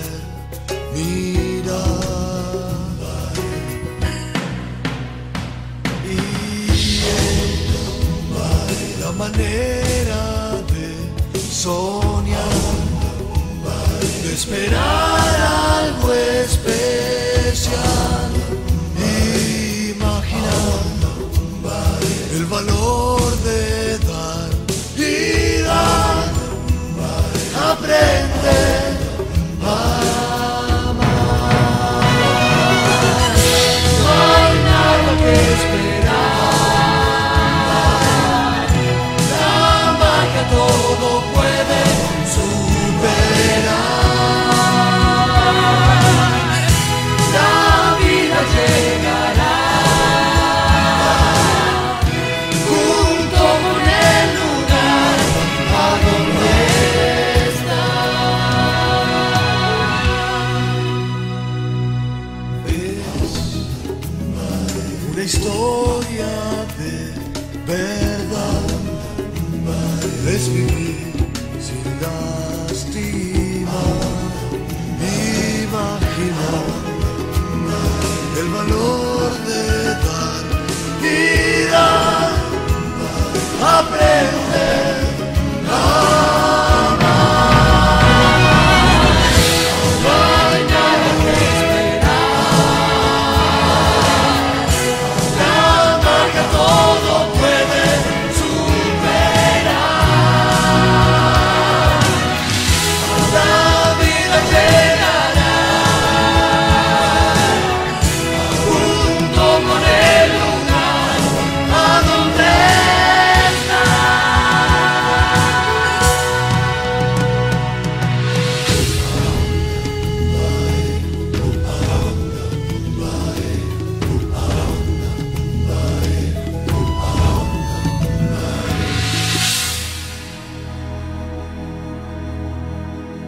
mirar. Y la manera de soñar, de esperar algo especial, imaginar el valor de dar y dar, aprender a amar. No hay nada que esperar, la magia todo puede superar. La vida llegará junto con el lugar a donde está. Es una historia de verdad, es vivir